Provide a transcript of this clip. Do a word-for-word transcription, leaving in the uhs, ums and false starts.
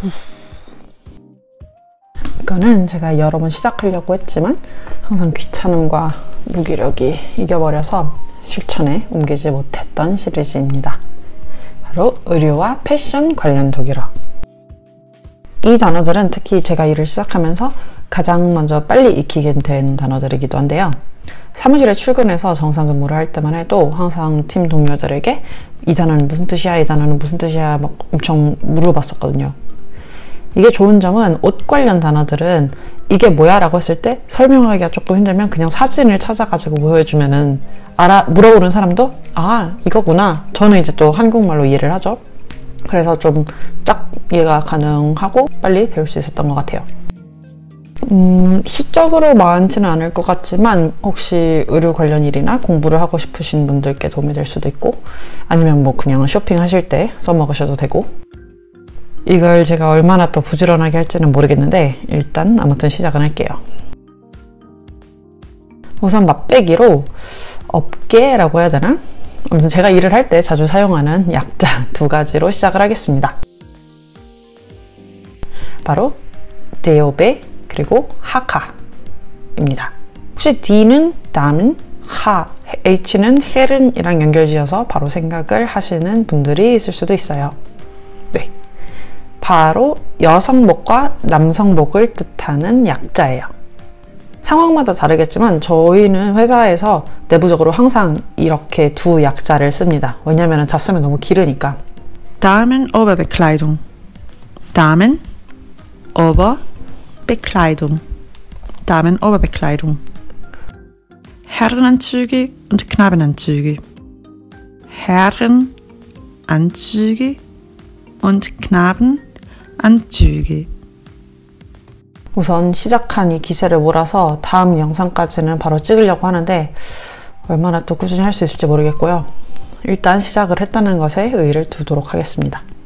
이거는 제가 여러 번 시작하려고 했지만 항상 귀찮음과 무기력이 이겨버려서 실천에 옮기지 못했던 시리즈입니다. 바로 의류와 패션 관련 독일어. 이 단어들은 특히 제가 일을 시작하면서 가장 먼저 빨리 익히게 된 단어들이기도 한데요. 사무실에 출근해서 정상 근무를 할 때만 해도 항상 팀 동료들에게 이 단어는 무슨 뜻이야? 이 단어는 무슨 뜻이야? 막 엄청 물어봤었거든요. 이게 좋은 점은 옷 관련 단어들은 이게 뭐야? 라고 했을 때 설명하기가 조금 힘들면 그냥 사진을 찾아가지고 보여주면은 알아, 물어보는 사람도 아, 이거구나. 저는 이제 또 한국말로 이해를 하죠. 그래서 좀 딱 이해가 가능하고 빨리 배울 수 있었던 것 같아요. 음, 수적으로 많지는 않을 것 같지만 혹시 의류 관련 일이나 공부를 하고 싶으신 분들께 도움이 될 수도 있고 아니면 뭐 그냥 쇼핑하실 때 써먹으셔도 되고 이걸 제가 얼마나 또 부지런하게 할지는 모르겠는데 일단 아무튼 시작은 할게요. 우선 맛배기로 업계라고 해야 되나? 아무튼 제가 일을 할 때 자주 사용하는 약자 두 가지로 시작을 하겠습니다. 바로 데오베 그리고 하카입니다. 혹시 D는 Damen, 하, H는 Herren이랑 연결지어서 바로 생각을 하시는 분들이 있을 수도 있어요. 네, 바로 여성복과 남성복을 뜻하는 약자예요. 상황마다 다르겠지만 저희는 회사에서 내부적으로 항상 이렇게 두 약자를 씁니다. 왜냐면 다 쓰면 너무 길으니까. Damen Oberbekleidung, Damen Oberbekleidung, Damen Oberbekleidung, Herrenanzüge und Knabenanzüge, Herrenanzüge und Knabenanzüge. 우선 시작한 이 기세를 몰아서 다음 영상까지는 바로 찍으려고 하는데 얼마나 또 꾸준히 할 수 있을지 모르겠고요. 일단 시작을 했다는 것에 의의를 두도록 하겠습니다.